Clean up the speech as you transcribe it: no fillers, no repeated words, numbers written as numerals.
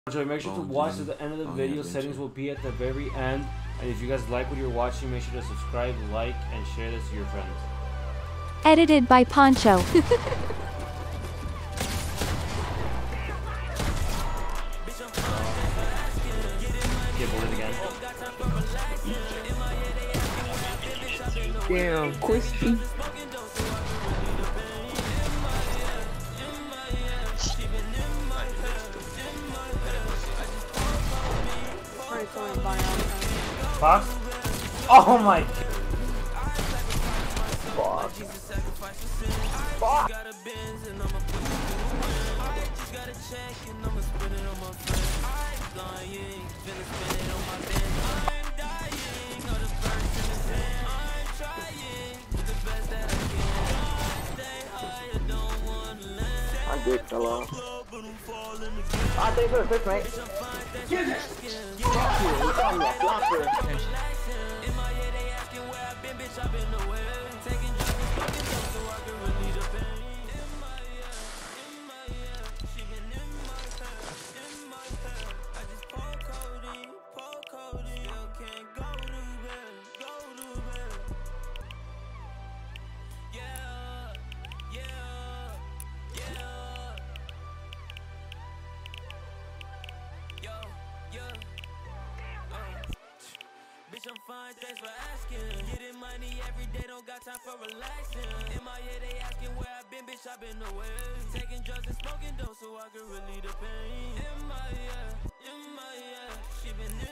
So make sure to watch to the end of the video. Settings will be at the very end. And if you guys like what you're watching, make sure to subscribe, like, and share this to your friends. Edited by Poncho. Get boarded again. Damn, crispy. Fox? Oh my. Fuck. Fuck. My dick fell off. I think for the fifth, mate. Get it! Fuck you, you call me a flopper. Bitch, I'm fine, thanks for asking. Getting money every day, don't got time for relaxing. In my head, they asking where I been, bitch, I been away. Taking drugs and smoking dope so I can relieve the pain. In my head, she been in